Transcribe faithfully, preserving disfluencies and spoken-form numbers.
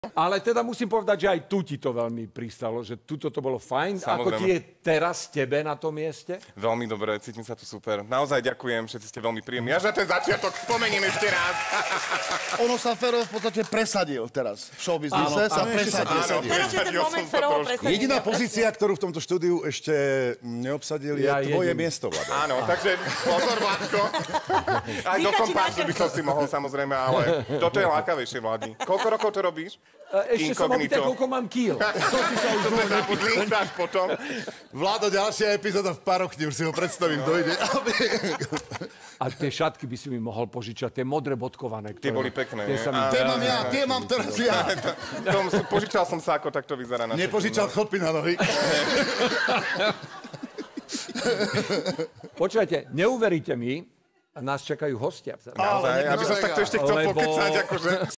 Ale teda musím povedať, že aj tu ti to veľmi pristalo, že tuto to bolo fajn. Samozrejme. Ako ti je teraz tebe na tom mieste? Veľmi dobre, cítim sa tu super. Naozaj ďakujem, všetci ste veľmi príjemní. Až na ten začiatok spomeniem ešte raz. Ono sa Fero v podstate presadil teraz. V showbiznise sa presadil. Áno, Teraz je ten presadil moment som sa Ferovo trošku. presadenia. Jediná pozícia, ktorú v tomto štúdiu ešte neobsadil, je Ja tvoje jediný. miesto, Vlado. Áno, takže pozor, Vládko. Aj do Dýcha ti kompárzu by som si mohol, samozrejme, ale toto je lákavejšie, Vládi. Koľko rokov to robíš? Ešte som opýtaj, koľko mám kýl. To si sa už To sa zlítaš potom. Vlado, ďalšia epizóda v Parokni, už si ho predstavím, dojde. A tie šatky by si mi mohol požičať, tie modré bodkované. Tie boli pekné, Tie nie? sa mi... Tie mám ja, tie mám teraz ja. Tom, požičal som sa, ako takto vyzerá na Nepožičal chodby na nohy. Počúvajte, neuveríte mi, nás čakajú hostia. Naozaj, aby som sa takto ešte chcel Lebo- pokecať, akože...